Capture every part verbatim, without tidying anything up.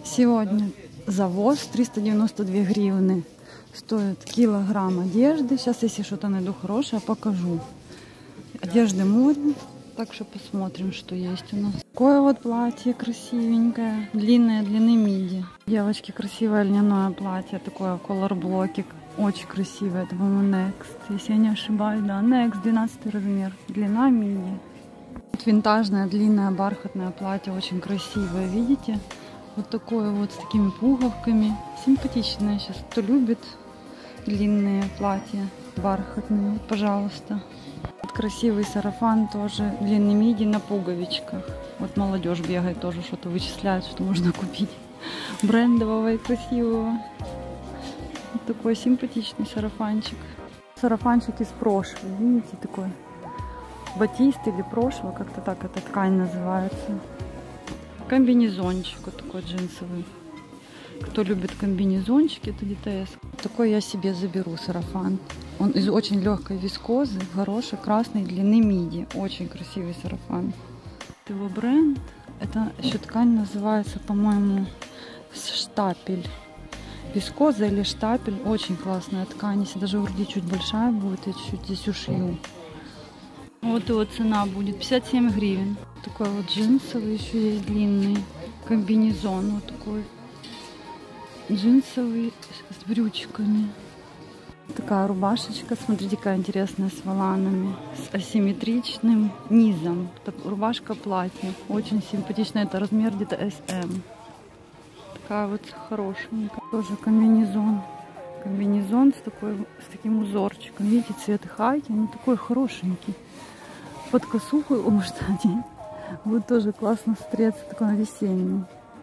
Сегодня завоз триста девяносто две гривны. Стоит килограмм одежды. Сейчас, если что-то найду хорошее, покажу. Одежды море. Так что посмотрим, что есть у нас. Такое вот платье красивенькое. Длинное, длины миди. Девочки, красивое льняное платье. Такое колор-блокик. Очень красивое. Это, по-моему, Next. Если я не ошибаюсь, да. Next, двенадцатый размер. Длина миди. Вот винтажное, длинное, бархатное платье. Очень красивое. Видите? Вот такое вот с такими пуговками. Симпатичное сейчас. Кто любит длинные платья бархатные, пожалуйста. Вот красивый сарафан тоже. Длинный миди на пуговичках. Вот молодежь бегает тоже, что-то вычисляет, что можно купить. Брендового и красивого. Вот такой симпатичный сарафанчик. Сарафанчик из прошлого. Видите, такой батист или прошлого. Как-то так эта ткань называется. Комбинезончик вот такой джинсовый. Кто любит комбинезончики, это ди тэ эс. Такой я себе заберу сарафан. Он из очень легкой вискозы, хороший, красной длины миди. Очень красивый сарафан. Его бренд, это еще ткань называется, по-моему, штапель. Вискоза или штапель. Очень классная ткань. Если даже у груди чуть большая будет, я чуть здесь ушью. Вот его цена будет пятьдесят семь гривен. Такой вот джинсовый еще есть длинный комбинезон. Вот такой джинсовый с брючками. Такая рубашечка. Смотрите, какая интересная, с воланами. С асимметричным низом. Так, рубашка-платье. Очень симпатичная. Это размер где-то эс эм. Такая вот хорошенькая. Тоже комбинезон. Комбинезон с, такой, с таким узорчиком. Видите, цвет хайки. Он такой хорошенький. Под косуху его можно одеть. Будет тоже классно смотреться, такой весенний.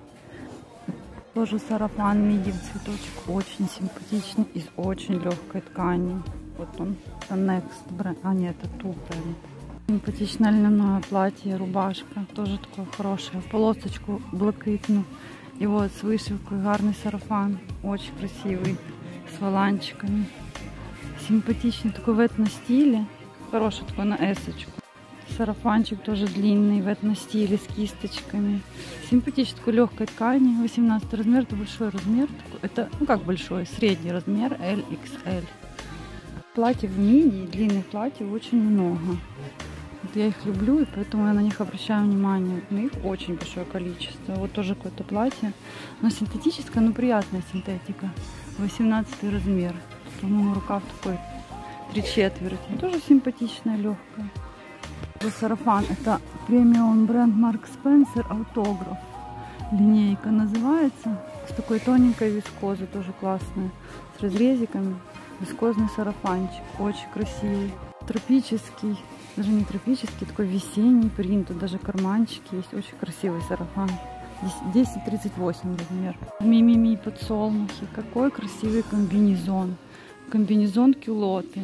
Тоже сарафан миди в цветочек. Очень симпатичный, из очень легкой ткани. Вот он, это Next бренд. А нет, это Ту бренд. Симпатичное льняное платье, рубашка. Тоже такое хорошее. Полосочку блакитную. И вот с вышивкой гарный сарафан. Очень красивый. С воланчиками. Симпатичный, такой в этно-стиле. Хороший такой на эсочку. Сарафанчик тоже длинный, в этно-стиле, с кисточками. Симпатичный, такой легкой ткани. восемнадцатый размер, это большой размер. Это, ну как большой, средний размер, эль икс эль. Платьев в миди, длинных платьев очень много. Вот я их люблю, и поэтому я на них обращаю внимание. На их очень большое количество. Вот тоже какое-то платье. Но синтетическое, но приятная синтетика. восемнадцатый размер. По-моему, рукав такой три четверти. Тоже симпатичная, легкая. Сарафан, это премиум бренд Марк Спенсер, автограф. Линейка называется. С такой тоненькой вискозой, тоже классная. С разрезиками. Вискозный сарафанчик. Очень красивый. Тропический. Даже не тропический, такой весенний принт. Тут даже карманчики есть. Очень красивый сарафан. десять тридцать восемь размер. Мимими подсолнухи. Какой красивый комбинезон. Комбинезон кюлоты.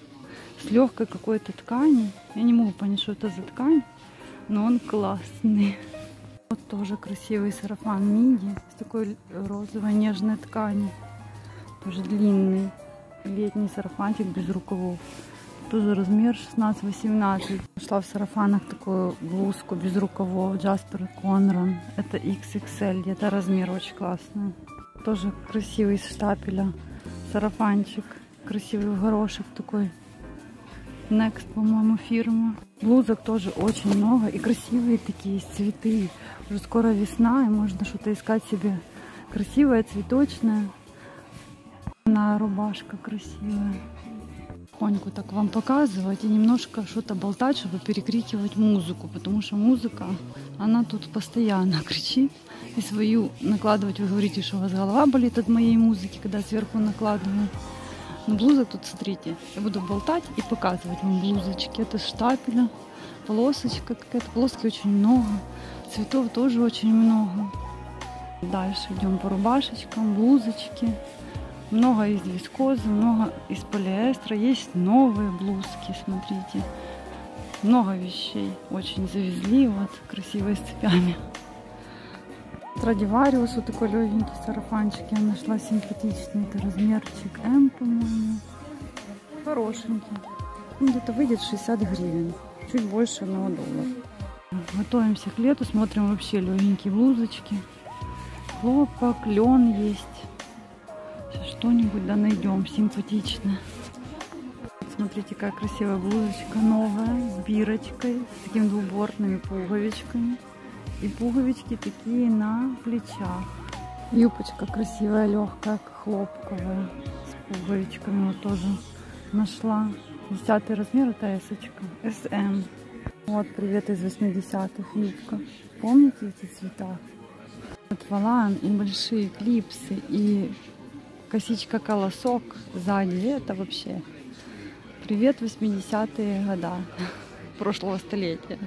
С легкой какой-то ткани. Я не могу понять, что это за ткань, но он классный. Вот тоже красивый сарафан миди с такой розовой нежной ткани. Тоже длинный летний сарафанчик без рукавов. Тоже размер шестнадцать восемнадцать. Нашла в сарафанах такую блузку без рукавов. Джаспер Конран. Это икс икс эль. Это размер очень классный. Тоже красивый из штапеля. Сарафанчик. Красивый в горошек такой. Next, по-моему, фирма. Блузок тоже очень много. И красивые такие, цветы. Уже скоро весна, и можно что-то искать себе красивое, цветочное. На рубашка красивая. Тихоньку так вам показывать и немножко что-то болтать, чтобы перекрикивать музыку. Потому что музыка, она тут постоянно кричит. И свою накладывать, вы говорите, что у вас голова болит от моей музыки, когда сверху накладываю. Но блузок тут, смотрите, я буду болтать и показывать вам блузочки. Это с штапеля, полосочка какая-то, полоски очень много, цветов тоже очень много. Дальше идем по рубашечкам, блузочки. Много из вискозы, много из полиэстера. Есть новые блузки, смотрите. Много вещей очень завезли, вот, красивые с цепями. Страдивариус, вот такой легенький сарафанчик я нашла, симпатичный. Это размерчик М, по-моему. Хорошенький. Где-то выйдет шестьдесят гривен. Чуть больше одного доллара. Готовимся к лету, смотрим вообще легенькие блузочки. хлопок, лен есть. Сейчас что-нибудь да найдем симпатичное. Смотрите, какая красивая блузочка новая, с бирочкой, с такими двубортными пуговичками. И пуговички такие на плечах. Юбочка красивая, легкая, хлопковая, с пуговичками. Вот тоже нашла. Десятый размер, это эсочка, эс эм. Вот, привет из восьмидесятых, юбка. Помните эти цвета? Вот волан и большие клипсы, и косичка-колосок сзади. Это вообще привет восьмидесятые года прошлого столетия.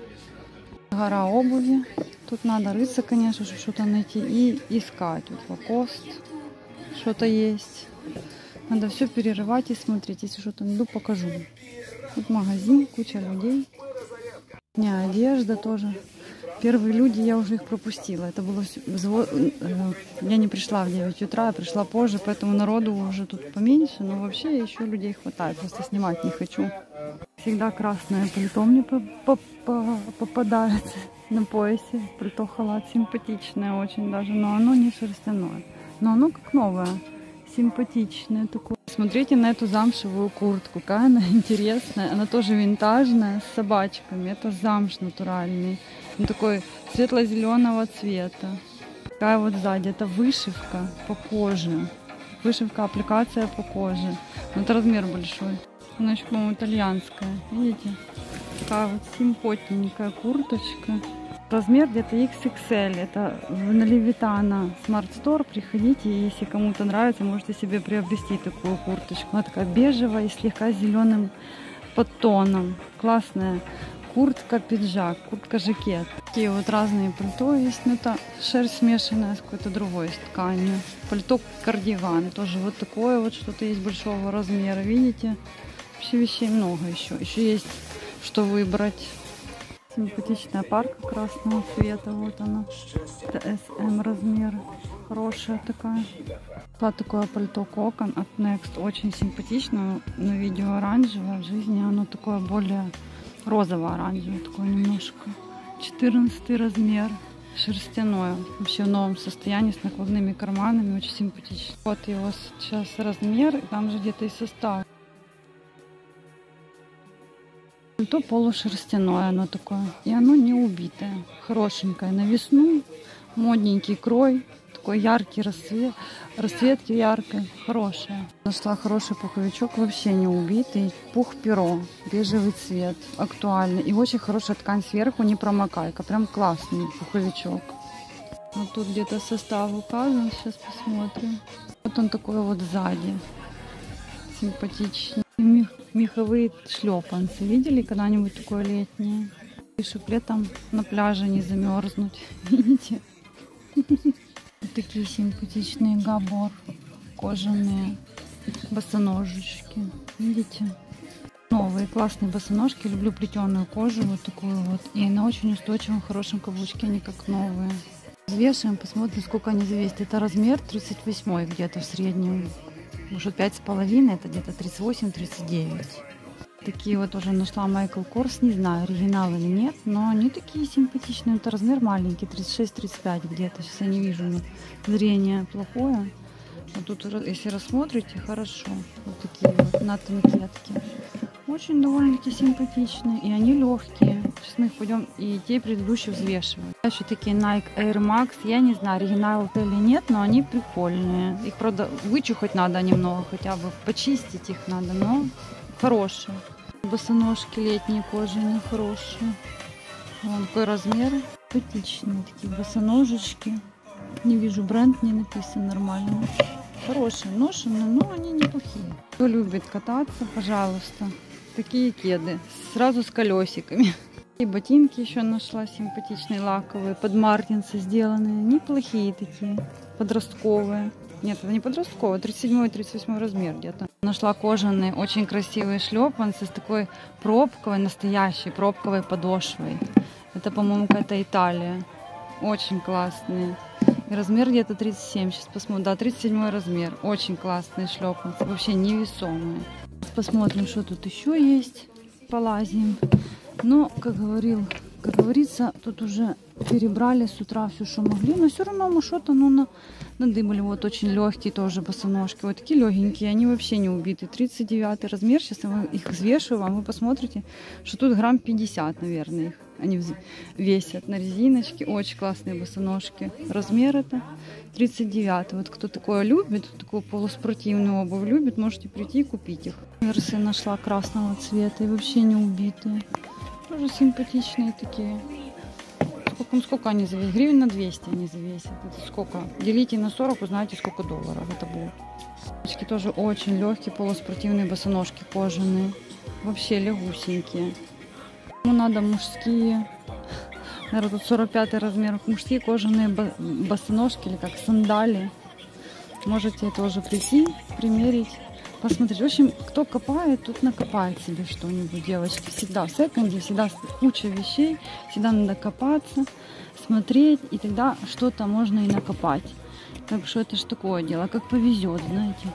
Гора обуви. Тут надо рыться, конечно, чтобы что-то найти и искать. Вот лакост, что-то есть. Надо все перерывать и смотреть. Если что-то найду, покажу. Тут магазин, куча людей. Не, одежда тоже. Первые люди, я уже их пропустила. Это было взвод... Я не пришла в девять утра, я пришла позже, поэтому народу уже тут поменьше. Но вообще еще людей хватает. Просто снимать не хочу. Всегда красное пальто мне попадается на поясе. Пальто-халат симпатичное очень даже, но оно не шерстяное. Но оно как новое, симпатичное такое. Смотрите на эту замшевую куртку, какая она интересная. Она тоже винтажная, с собачками. Это замш натуральный. Он такой светло-зеленого цвета. Такая вот сзади. Это вышивка по коже. Вышивка, аппликация по коже. Но это размер большой. Она еще, по-моему, итальянская. Видите? Такая вот симпотненькая курточка. Размер где-то икс икс эль. Это в Левитана Smart Store. Приходите, если кому-то нравится, можете себе приобрести такую курточку. Она такая бежевая и слегка зеленым подтоном. Классная куртка-пиджак, куртка-жакет. Такие вот разные пальто есть. Но это шерсть смешанная с какой-то другой тканью. Пальто-кардиган. Тоже вот такое вот что-то есть большого размера. Видите? Вообще вещей много еще. Еще есть что выбрать. Симпатичная парка красного цвета. Вот она. Это эс эм размер. Хорошая такая. Вот такое пальто Кокон от Next. Очень симпатично. На видео оранжевое. В жизни оно такое более розово-оранжевое. Такое немножко. четырнадцатый размер. Шерстяное. Вообще в новом состоянии. С накладными карманами. Очень симпатично. Вот его сейчас размер. Там же где-то и состав. Пальто полушерстяное оно такое. И оно не убитое. Хорошенькое на весну. Модненький крой. Такой яркий расцвет. Расцветки яркой. Хорошая. Нашла хороший пуховичок. Вообще не убитый. Пух-перо. Бежевый цвет. Актуальный. И очень хорошая ткань сверху. Не промокайка. Прям классный пуховичок. Вот тут где-то состав указан. Сейчас посмотрим. Вот он такой вот сзади. Симпатичный. Меховые шлепанцы. Видели когда-нибудь такое летнее? И чтоб летом на пляже не замерзнуть. Видите? Такие симпатичные габор. Кожаные босоножечки. Видите? Новые классные босоножки. Люблю плетеную кожу. Вот такую вот. И на очень устойчивом, хорошем каблучке. Они как новые. Взвешиваем, посмотрим, сколько они весят. Это размер тридцать восемь где-то в среднем. Может, пять с половиной, это где-то тридцать восемь тридцать девять. Такие вот уже нашла Майкл Корс. Не знаю, оригинал или нет, но они такие симпатичные. Это размер маленький, тридцать шесть тридцать пять где-то. Сейчас я не вижу, но зрение плохое. Вот тут, если рассмотрите, хорошо. Вот такие вот на танкетке. Очень довольно-таки симпатичные. И они легкие. Сейчас мы их пойдем и те предыдущие взвешивать. Дальше такие Nike Air Max. Я не знаю, оригинал это или нет, но они прикольные. Их, правда, вычухать надо немного, хотя бы почистить их надо, но хорошие. Босоножки летние кожаные, хорошие. Вон какой размер. Симпатичные такие босоножечки. Не вижу, бренд не написан нормально. Хорошие, ношеные, но они неплохие. Кто любит кататься, пожалуйста. Такие кеды. Сразу с колесиками. И ботинки еще нашла симпатичные, лаковые. Под мартинсы сделанные. Неплохие такие. Подростковые. Нет, это не подростковые. тридцать седьмой тридцать восьмой размер где-то. Нашла кожаные, очень красивые шлепанцы с такой пробковой, настоящей пробковой подошвой. Это, по-моему, какая-то Италия. Очень классные. И размер где-то тридцать семь. Сейчас посмотрим. Да, тридцать седьмой размер. Очень классные шлепанцы. Вообще невесомые. Посмотрим, что тут еще есть. Полазим. Но, как говорил Как говорится, тут уже перебрали с утра все, что могли, но все равно мы что-то ну, на, надыбали. Вот очень легкие тоже босоножки, вот такие легенькие, они вообще не убиты. тридцать девятый размер, сейчас я их взвешу вам, вы посмотрите, что тут грамм пятьдесят, наверное, их они весят на резиночке. Очень классные босоножки. Размер это тридцать девятый. Вот кто такое любит, такую полуспортивную обувь любит, можете прийти и купить их. Версы нашла красного цвета и вообще не убитые. Тоже симпатичные такие. Сколько, сколько они завесят? Гривен на двести они завесят. Это сколько? Делите на сорок, узнаете, сколько долларов это будет. Очки тоже очень легкие, полуспортивные босоножки кожаные. Вообще легусенькие. Кому надо мужские, наверное, тут сорок пятый размер, мужские кожаные босоножки или как сандали. Можете тоже прийти, примерить, посмотреть. В общем, кто копает, тут накопает себе что-нибудь, девочки. Всегда в секонде, всегда куча вещей, всегда надо копаться, смотреть, и тогда что-то можно и накопать. Так что это ж такое дело, как повезет, знаете.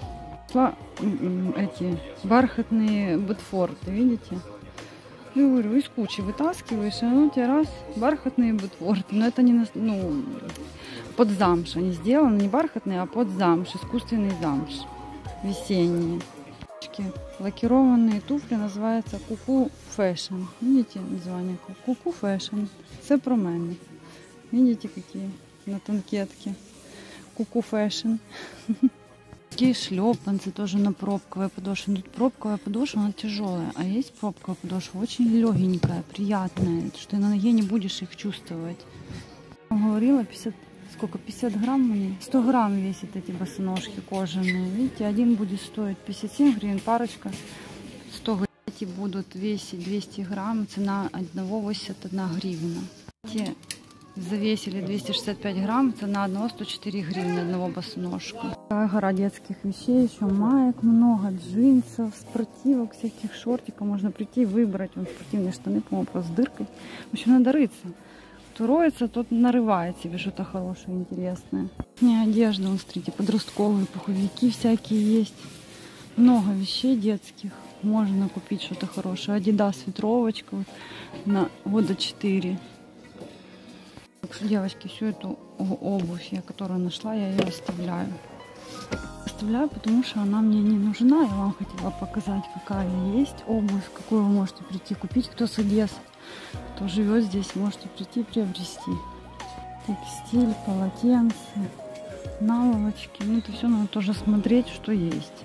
Эти бархатные ботфорты, видите? Я говорю, из кучи вытаскиваешь, и оно у тебя раз, бархатные ботфорты. Но это не ну, под замш они сделаны, не бархатные, а под замш, искусственный замш, весенние. Лакированные туфли называются Куку Fashion. Видите название? Куку Fashion. Це про мене. Видите, какие на танкетке. Куку Fashion. Такие шлепанцы тоже на пробковой подошве. Тут пробковая подошва, она тяжелая, а есть пробковая подошва очень легенькая, приятная, что на ноге не будешь их чувствовать. Я говорила, пятьдесят, сколько, пятьдесят грамм они? сто грамм весят эти босоножки кожаные. Видите, один будет стоить пятьдесят семь гривен, парочка сто гривен. Эти будут весить двести грамм, цена одного восемьдесят одна гривна. Эти завесили двести шестьдесят пять грамм, цена одного сто четыре гривны, одного босоножка. Такая гора детских вещей, еще маек много, джинсов, спортивок, всяких шортиков. Можно прийти и выбрать. Вон спортивные штаны, по-моему, просто с дыркой. В общем, надо рыться. Кто роется, тот нарывает себе что-то хорошее, интересное. Не одежда, вон, смотрите, подростковые пуховики всякие есть. Много вещей детских. Можно купить что-то хорошее. Адидас ветровочка вот, на года четыре. Так что, девочки, всю эту обувь, я которую нашла, я ее оставляю. Оставляю, потому что она мне не нужна. Я вам хотела показать, какая есть обувь, какую вы можете прийти купить. Кто с Одессы, кто живет здесь, можете прийти и приобрести. Текстиль, полотенце, наволочки. Ну, это все надо тоже смотреть, что есть.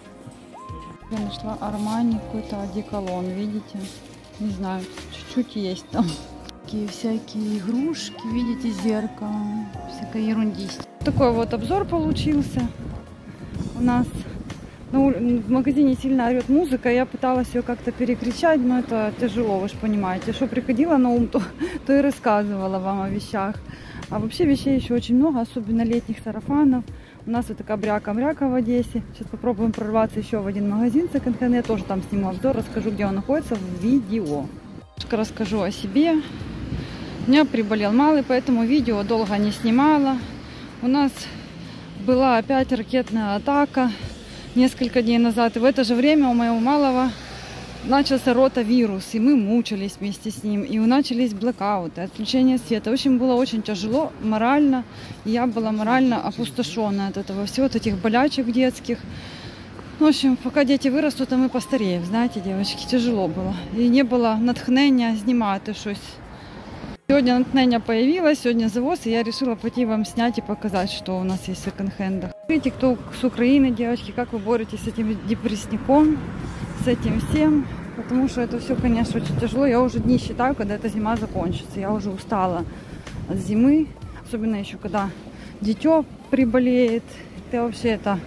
Я нашла Армани, какой-то одеколон, видите? Не знаю, чуть-чуть есть там. Такие всякие игрушки, видите, зеркало, всякая ерундисть. Такой вот обзор получился. У нас ну, в магазине сильно орет музыка, я пыталась ее как-то перекричать, но это тяжело, вы же понимаете. Что приходила на ум, то, то и рассказывала вам о вещах. А вообще вещей еще очень много, особенно летних сарафанов. У нас вот такая бряка-мряка в Одессе. Сейчас попробуем прорваться еще в один магазин секонд-хенд. Я тоже там сниму обзор, расскажу, где он находится в видео. Расскажу о себе. У меня приболел малый, поэтому видео долго не снимала. У нас была опять ракетная атака несколько дней назад. И в это же время у моего малого начался ротавирус. И мы мучились вместе с ним. И начались блэкауты, отключение света. В общем, было очень тяжело морально. И я была морально опустошена от этого всего, от этих болячек детских. В общем, пока дети вырастут, а мы постареем. Знаете, девочки, тяжело было. И не было натхнення знімати щось. Сегодня натхнення появилось, сегодня завоз, и я решила пойти вам снять и показать, что у нас есть в секонд-хендах. Смотрите, кто с Украины, девочки, как вы боретесь с этим депрессником, с этим всем. Потому что это все, конечно, очень тяжело. Я уже дни считаю, когда эта зима закончится. Я уже устала от зимы. Особенно еще, когда дитё приболеет. Это вообще это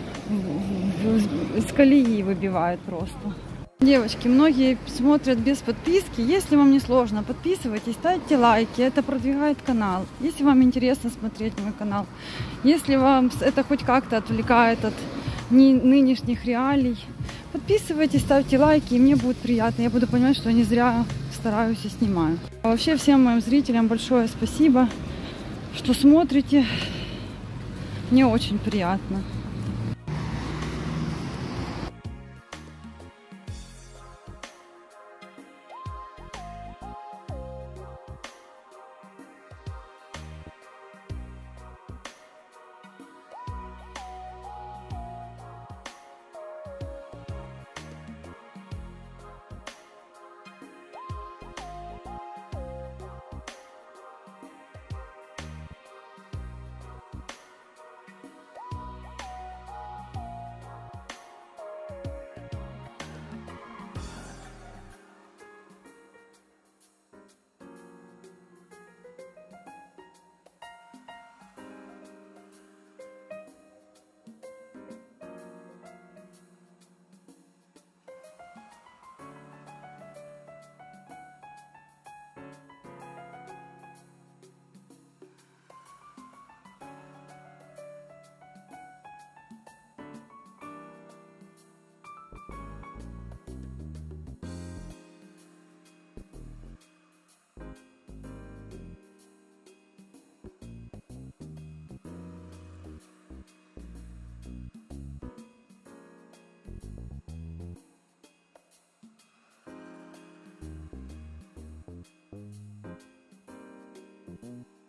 из колеи выбивает просто. Девочки, многие смотрят без подписки. Если вам не сложно, подписывайтесь, ставьте лайки. Это продвигает канал. Если вам интересно смотреть мой канал, если вам это хоть как-то отвлекает от нынешних реалий, подписывайтесь, ставьте лайки, и мне будет приятно. Я буду понимать, что я не зря стараюсь и снимаю. А вообще всем моим зрителям большое спасибо, что смотрите. Мне очень приятно. Thank you.